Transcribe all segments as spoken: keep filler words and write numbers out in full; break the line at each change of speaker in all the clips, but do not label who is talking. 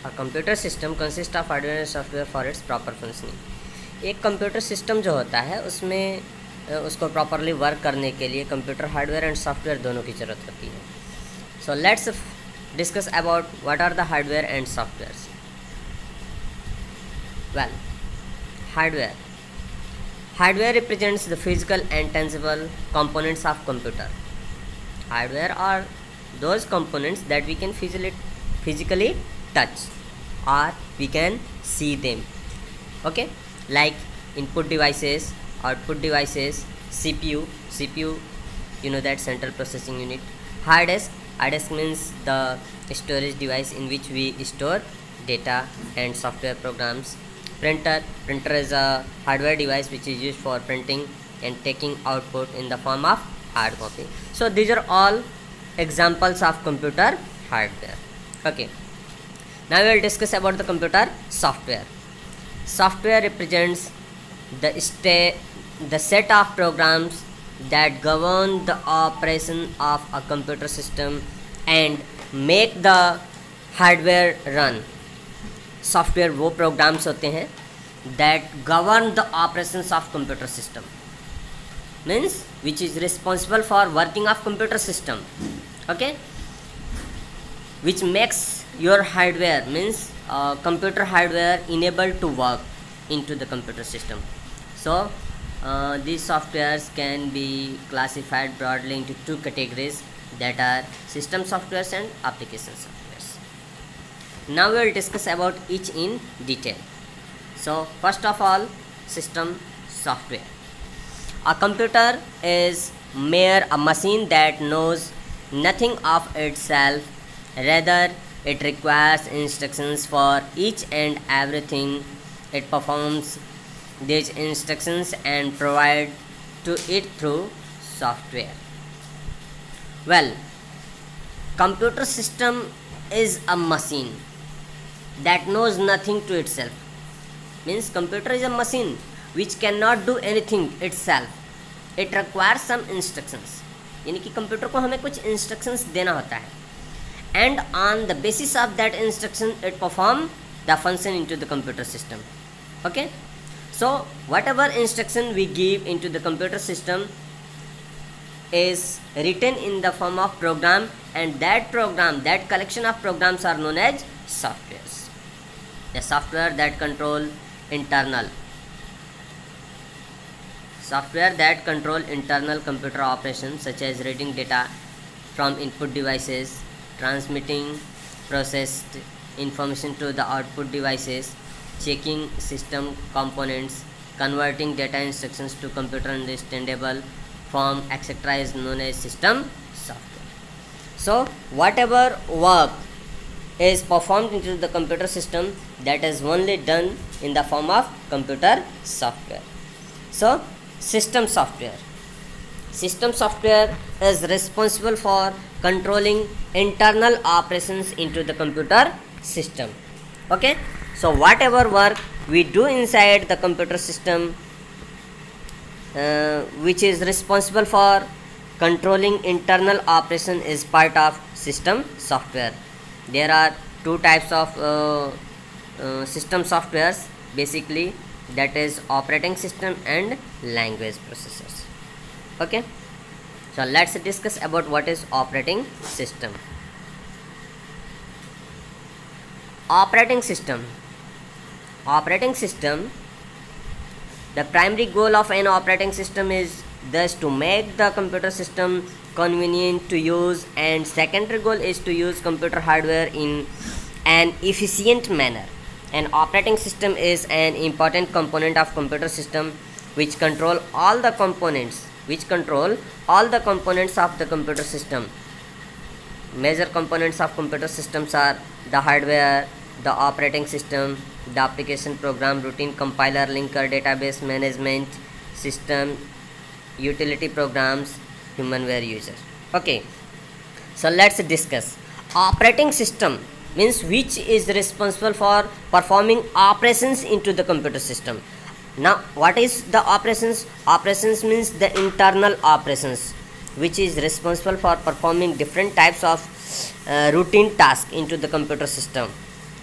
A computer system consists of hardware and software for its proper functioning. एक computer system जो होता है उसमें उसको प्रॉपरली वर्क करने के लिए कंप्यूटर हार्डवेयर एंड सॉफ्टवेयर दोनों की ज़रूरत होती है. So let's discuss about what are the hardware and softwares. Well, hardware hardware represents the physical and tangible components of computer. Hardware are those components that we can physically physically touch or we can see them. Okay, like input devices, output devices, C P U. C P U, you know that, central processing unit. Hard disk. Hard disk means the storage device in which we store data and software programs. Printer. Printer is a hardware device which is used for printing and taking output in the form of hard copy. So these are all examples of computer hardware. Okay, now we will discuss about the computer software. Software represents the sta- the set of programs that govern the operation of a computer system and make the hardware run. Software वो programs होते हैं that govern the operations of computer system, means which is responsible for working of computer system. Okay, which makes your hardware, means uh, computer hardware, enable to work into the computer system. So uh, these softwares can be classified broadly into two categories, that are system softwares and application softwares. Now we will discuss about each in detail. So first of all, system software. A computer is mere a machine that knows nothing of itself. Rather, it requires instructions for each and everything. It performs these instructions and provide to it through software. Well, computer system is a machine that knows nothing to itself. Means computer is a machine which cannot do anything itself. It requires some instructions. यानी कि computer को हमें कुछ instructions देना होता है, and on the basis of that instruction it perform the function into the computer system. Okay, so whatever instruction we give into the computer system is written in the form of program, and that program, that collection of programs are known as softwares. The software that control internal software that control internal computer operations, such as reading data from input devices, transmitting processed information to the output devices, checking system components, converting data instructions to computer understandable form, et cetera is known as system software. So whatever work is performed into the computer system, that is only done in the form of computer software. So system software. System software is responsible for controlling internal operations into the computer system. Okay, so whatever work we do inside the computer system, uh, which is responsible for controlling internal operation, is part of system software. There are two types of uh, uh, system softwares basically, that is operating system and language processors. Okay, so let's discuss about what is operating system. Operating system. Operating system. The primary goal of an operating system is thus to make the computer system convenient to use, and secondary goal is to use computer hardware in an efficient manner. An operating system is an important component of computer system which control all the components which control all the components of the computer system. Major components of computer systems are the hardware, the operating system, the application program, routine compiler, linker, database management system, utility programs, humanware user. Okay, so let's discuss. Operating system means which is responsible for performing operations into the computer system. Now what is the operations? Operations means the internal operations which is responsible for performing different types of uh, routine tasks into the computer system,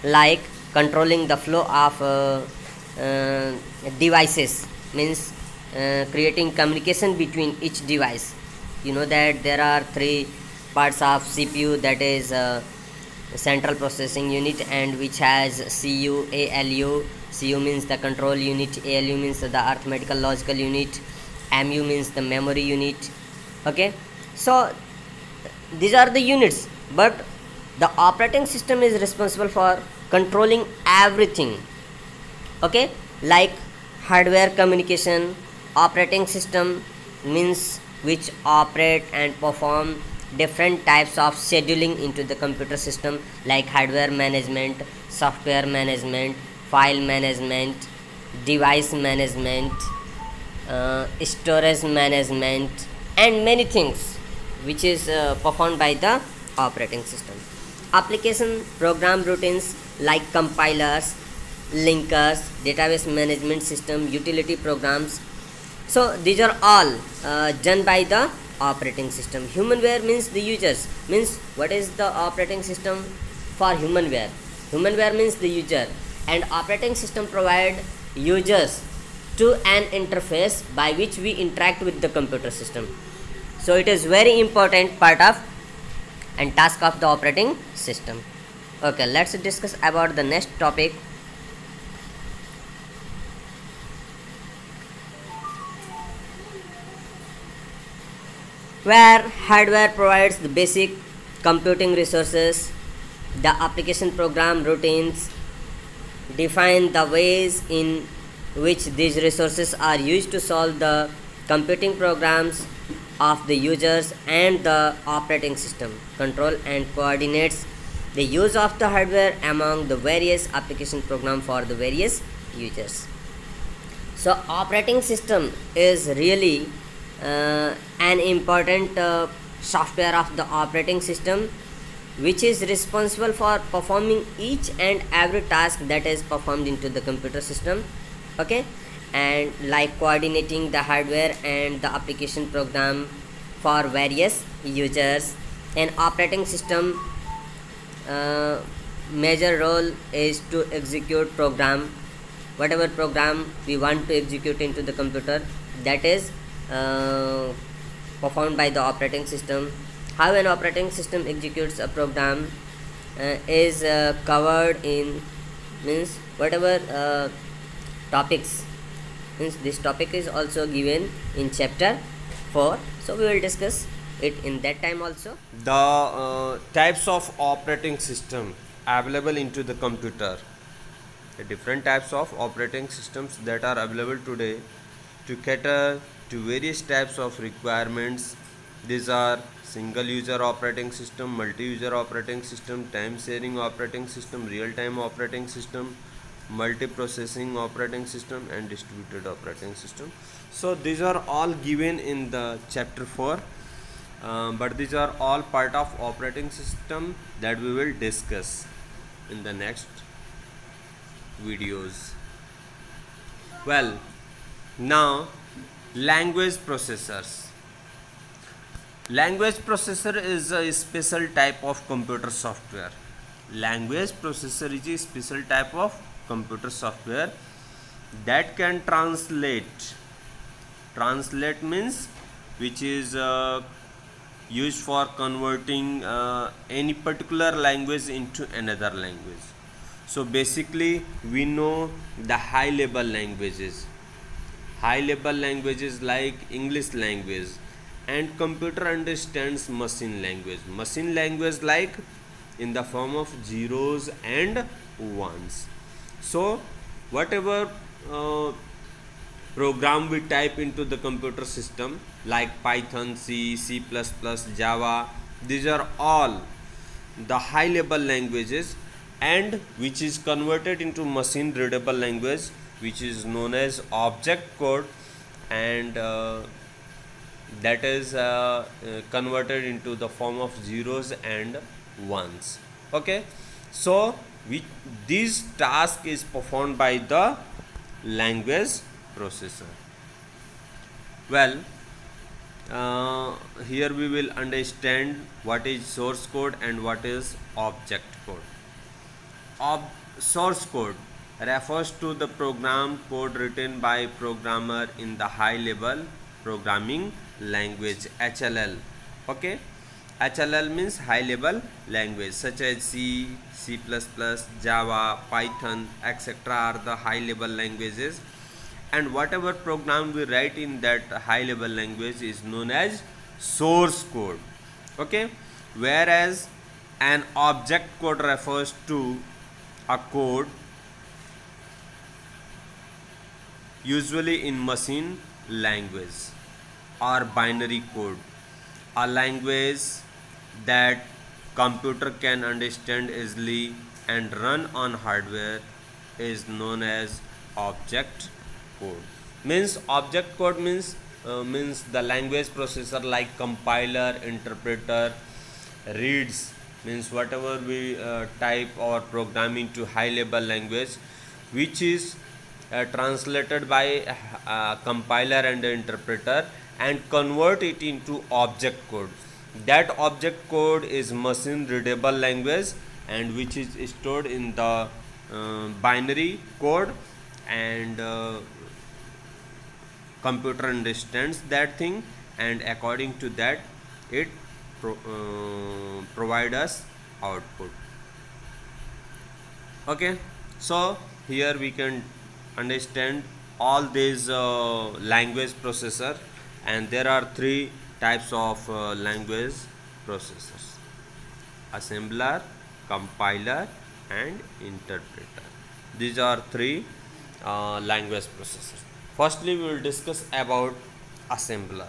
like controlling the flow of uh, uh, devices, means uh, creating communication between each device. You know that there are three parts of C P U, that is uh, central processing unit, and which has C U, A L U. C U means the control unit, A L U means the arithmetical logical unit, M U means the memory unit. Okay, so these are the units, but the operating system is responsible for controlling everything. Okay, like hardware communication. Operating system means which operate and perform different types of scheduling into the computer system, like hardware management, software management, file management, device management, uh, storage management, and many things which is uh, performed by the operating system. Application program routines like compilers, linkers, database management system, utility programs. So these are all uh, done by the operating system. Humanware means the users, means what is the operating system for humanware? Humanware means the user, and operating system provide users to an interface by which we interact with the computer system. So it is very important part of and task of the operating system. Okay, let's discuss about the next topic. Where hardware provides the basic computing resources, the application program routines define the ways in which these resources are used to solve the computing programs of the users, and the operating system control and coordinates the use of the hardware among the various application program for the various users. So operating system is really uh, an important uh, software of the operating system, which is responsible for performing each and every task that is performed into the computer system. Okay, and like coordinating the hardware and the application program for various users. An operating system uh, major role is to execute program, whatever program we want to execute into the computer, that is uh, performed by the operating system. How an operating system executes a program uh, is uh, covered in, means whatever uh, topics, means this topic is also given in chapter four, so we will discuss it in that time also.
The uh, types of operating system available into the computer, the different types of operating systems that are available today to cater to various types of requirements. These are single user operating system, multi-user operating system, time sharing operating system, real-time operating system, multi-processing operating system, and distributed operating system. So these are all given in the chapter four, um, but these are all part of operating system that we will discuss in the next videos. Well, now language processors. Language processor is a special type of computer software. Language processor is a special type of computer software that can translate. Translate means which is uh, used for converting uh, any particular language into another language. So basically we know the high level languages. High level languages like English language, and computer understands machine language. Machine language like in the form of zeros and ones. So whatever uh, program we type into the computer system like Python, C, C plus plus, Java, these are all the high level languages, and which is converted into machine readable language, which is known as object code, and uh, that is uh, uh, converted into the form of zeros and ones. Okay, so we, this task is performed by the language processor. Well, uh, here we will understand what is source code and what is object code. Ob- source code refers to the program code written by programmer in the high level programming language H L L. Okay, H L L means high level language such as C, C++, Java, Python, et cetera are the high level languages, and whatever program we write in that high level language is known as source code. Okay, whereas an object code refers to a code usually in machine language or binary code, a language that computer can understand easily and run on hardware is known as object code. Means object code means uh, means the language processor like compiler, interpreter reads, means whatever we uh, type or program into high level language, which is uh, translated by uh, compiler and interpreter and convert it into object code. That object code is machine readable language and which is stored in the uh, binary code, and uh, computer understands that thing, and according to that it pro, uh, provide us output. Okay, so here we can understand all these uh, language processor, and there are three types of uh, language processors: assembler, compiler and interpreter. These are three uh, language processors. Firstly, we will discuss about assembler.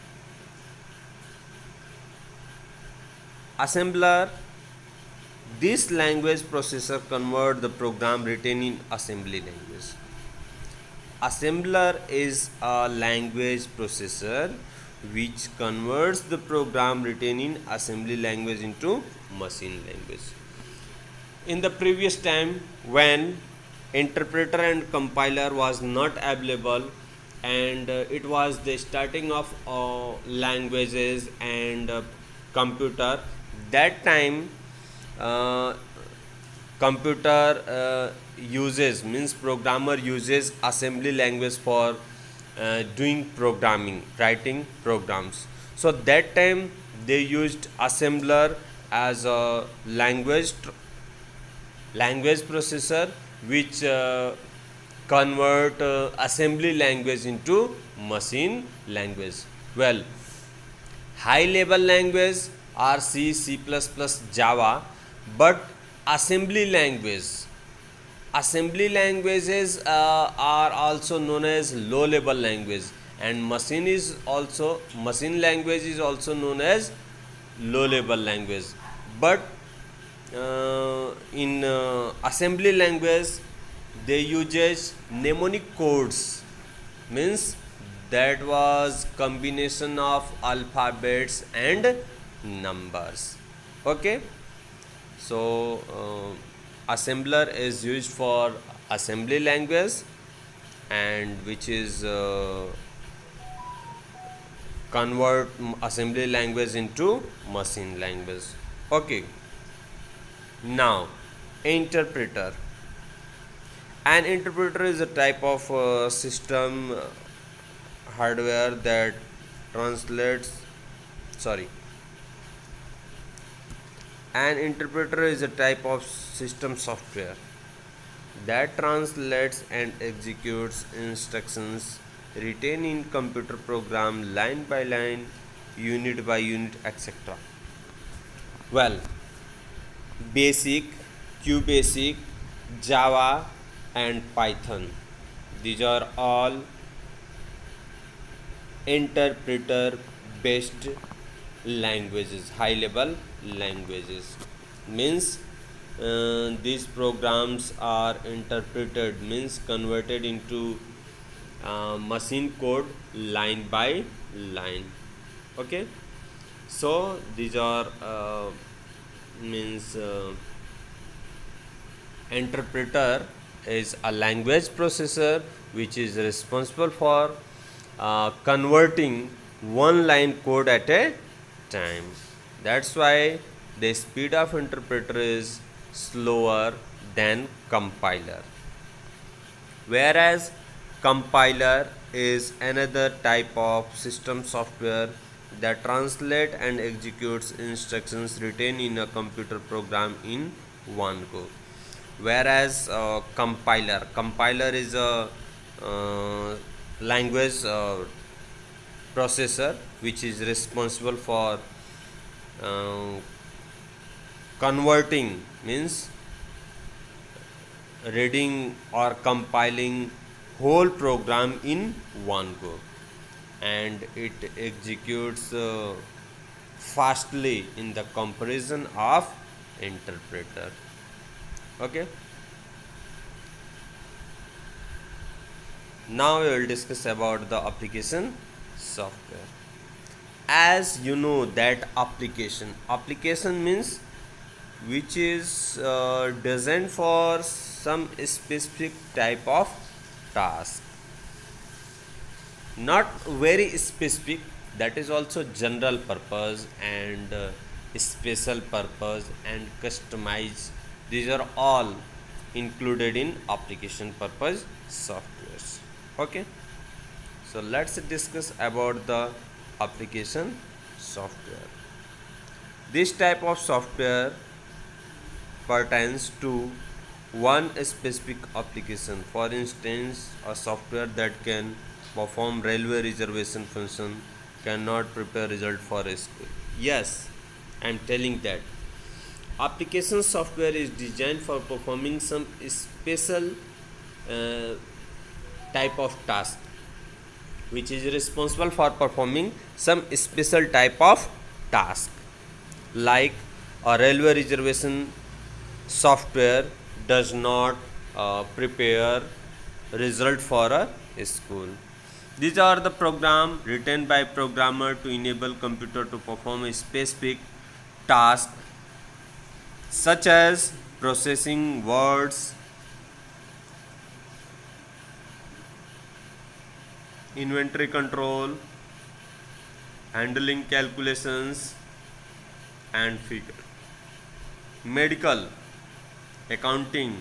Assembler, this language processor convert the program written in assembly language. Assembler is a language processor which converts the program written in assembly language into machine language. In the previous time, when interpreter and compiler was not available and uh, it was the starting of uh, languages and uh, computer, that time uh, computer uh, uses, means programmer uses assembly language for uh, doing programming, writing programs. So that time they used assembler as a language language processor which uh, convert uh, assembly language into machine language. Well, high level language are C, C++, Java, but assembly language assembly languages uh, are also known as low level language, and machine is also machine language is also known as low level language. But uh, in uh, assembly language they uses mnemonic codes, means that was combination of alphabets and numbers. Okay, so uh, assembler is used for assembly language and which is uh, convert assembly language into machine language. Okay, now interpreter. An interpreter is a type of uh, system uh, hardware that translates sorry an interpreter is a type of system software that translates and executes instructions written in computer program line by line, unit by unit, et cetera. Well, BASIC, QBasic, Java and Python, these are all interpreter based languages, high level languages. Means uh, these programs are interpreted, means converted into uh, machine code line by line. Okay, so these are uh, means uh, interpreter is a language processor which is responsible for uh, converting one line code at a time. That's why the speed of interpreter is slower than compiler. Whereas compiler is another type of system software that translates and executes instructions written in a computer program in one go. Whereas uh, compiler compiler is a uh, language uh, processor which is responsible for uh, converting, means reading or compiling whole program in one go, and it executes uh, fastly in the comparison of interpreter. Okay, now we will discuss about the application software. As you know that application application means which is uh, designed for some specific type of task, not very specific, that is also general purpose and uh, special purpose and customized. These are all included in application purpose softwares. Okay, so let's discuss about the application software. This type of software pertains to one specific application. For instance, a software that can perform railway reservation function cannot prepare result for a school. Yes, I am telling that application software is designed for performing some special uh, type of task which is responsible for performing some special type of task, like a railway reservation software does not uh, prepare result for a school. These are the program written by programmer to enable computer to perform a specific task such as processing words, inventory control, handling calculations and figure, medical, accounting,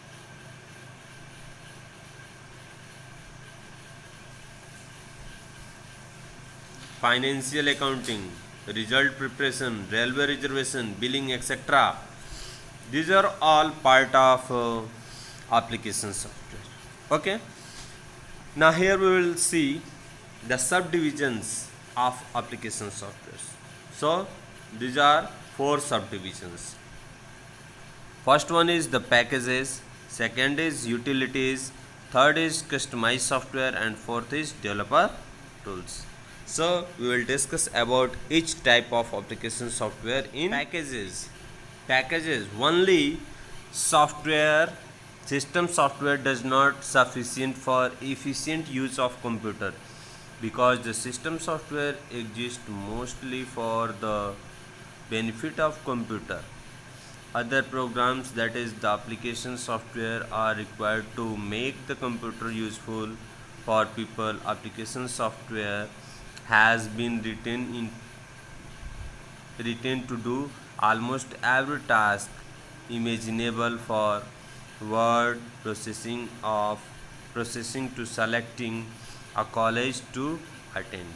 financial accounting, result preparation, railway reservation, billing, et cetera. These are all part of uh, application software. Okay. Now here we will see the subdivisions of application software. So these are four subdivisions. First one is the packages, second is utilities, third is customized software, and fourth is developer tools. So we will discuss about each type of application software in packages. Packages, only software, system software does not sufficient for efficient use of computer, because the system software exists mostly for the benefit of computer. Other programs, that is the application software, are required to make the computer useful for people. Application software has been written in written to do almost every task imaginable, for word processing of processing to selecting a college to attend.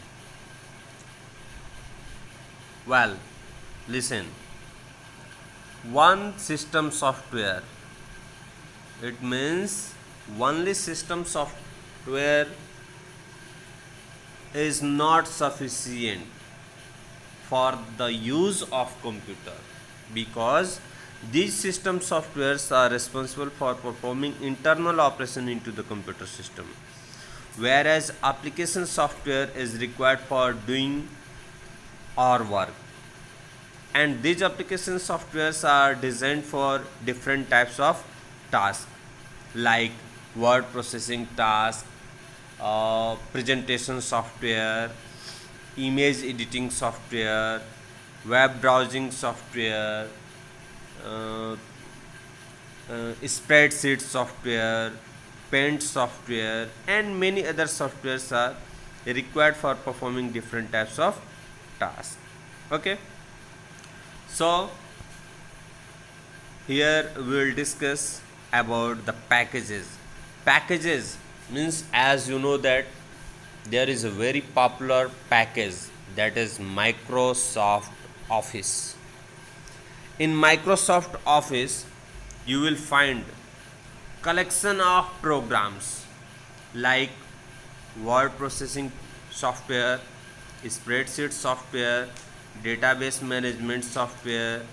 Well, listen. One system software, it means only system software is not sufficient for the use of computer, because these system softwares are responsible for performing internal operation into the computer system, whereas application software is required for doing our work. And these application softwares are designed for different types of tasks, like word processing task, uh, presentation software, image editing software, web browsing software, uh, uh, spreadsheet software, paint software, and many other softwares are required for performing different types of tasks. Okay. So here we will discuss about the packages. Packages means, as you know, that there is a very popular package, that is Microsoft Office. In Microsoft Office you will find collection of programs like word processing software, spreadsheet software, database management software,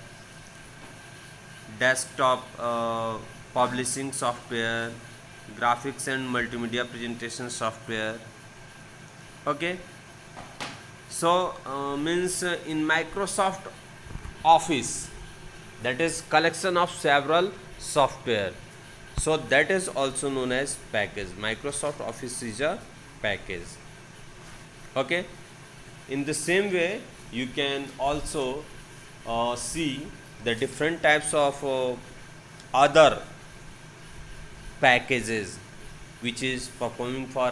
desktop uh, publishing software, graphics and multimedia presentation software. Okay, so uh, means uh, in Microsoft Office, that is collection of several software, so that is also known as package. Microsoft Office is a package. Okay, in the same way you can also uh, see the different types of uh, other packages which is performing for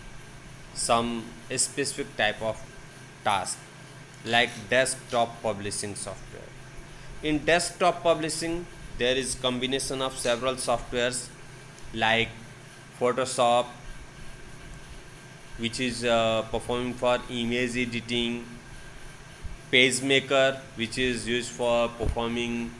some specific type of task, like desktop publishing software. In desktop publishing there is combination of several softwares like Photoshop, which is uh, performing for image editing, PageMaker, which is used for performing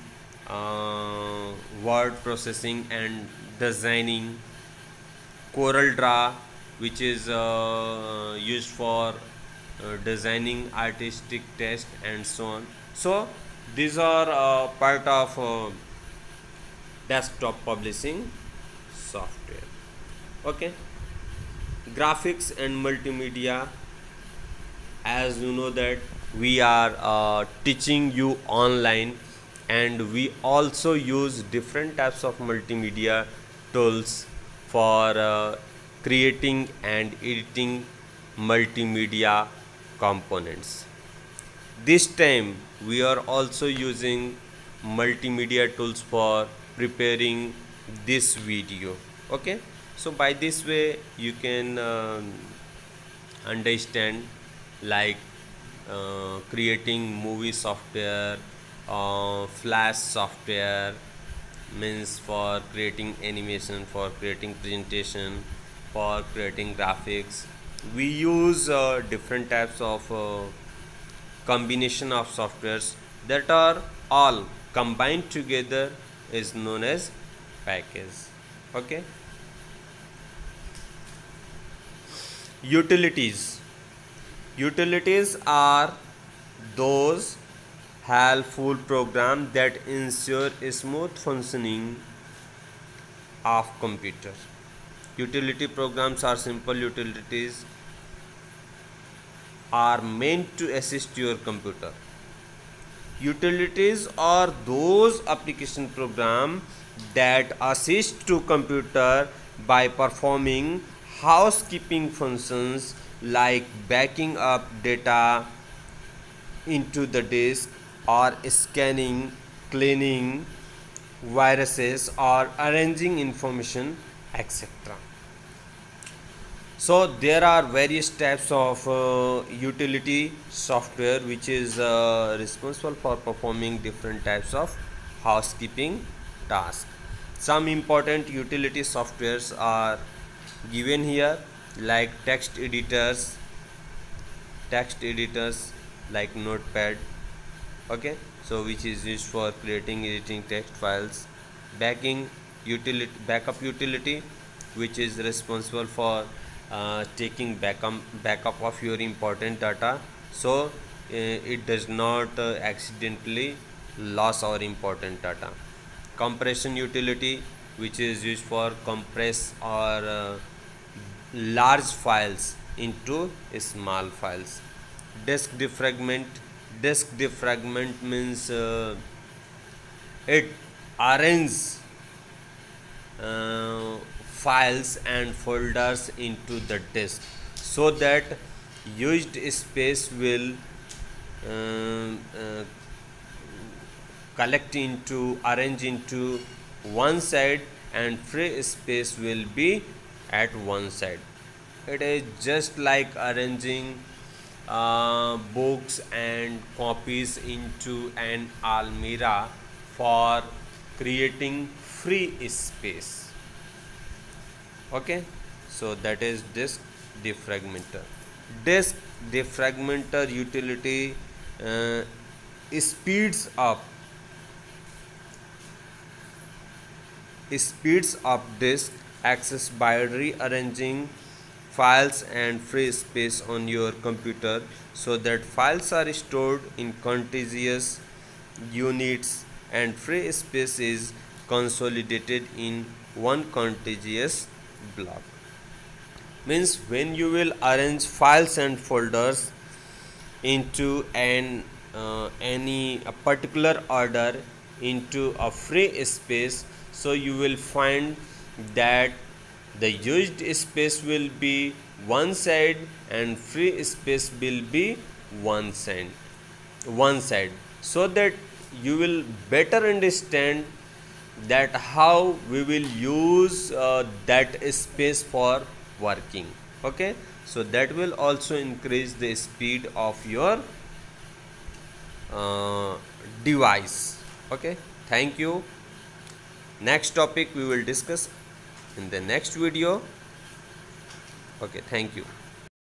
uh, word processing and designing, CorelDRAW, which is uh, used for uh, designing artistic text, and so on. So these are uh, part of uh, desktop publishing software. Okay, graphics and multimedia, as you know that we are uh, teaching you online, and we also use different types of multimedia tools for uh, creating and editing multimedia components. This time we are also using multimedia tools for preparing this video. Okay, so by this way you can uh, understand, like uh, creating movie software, uh, flash software means for creating animation, for creating presentation, for creating graphics. We use uh, different types of uh, combination of softwares that are all combined together is known as package. Okay, utilities. Utilities are those helpful programs that ensure smooth functioning of computer. Utility programs are simple utilities are meant to assist your computer. Utilities are those application programs that assist to computer by performing housekeeping functions like backing up data into the disk, or scanning, cleaning viruses, or arranging information, et cetera. So there are various types of uh, utility software which is uh, responsible for performing different types of housekeeping tasks. Some important utility softwares are given here, like text editors, text editors like Notepad. Okay, so which is used for creating, editing text files. Backing utility, backup utility, which is responsible for uh, taking backup backup of your important data, so uh, it does not uh, accidentally lose our important data. Compression utility, which is used for compress or uh, large files into small files. Disk defragment. Disk defragment means uh, it arranges uh, files and folders into the disk so that used space will uh, uh, collect into, arrange into one side, and free space will be at one side. It is just like arranging uh, books and copies into an almirah for creating free space. Okay, so that is disk defragmenter. Disk defragmenter utility uh, speeds up speeds up disk access by rearranging files and free space on your computer so that files are stored in contiguous units and free space is consolidated in one contiguous block. Means when you will arrange files and folders into an uh, any a particular order into a free space, so you will find that the used space will be one side and free space will be one side one side so that you will better understand that how we will use uh, that space for working. Okay, so that will also increase the speed of your uh, device. Okay, thank you. Next topic we will discuss in the next video. Okay, thank you.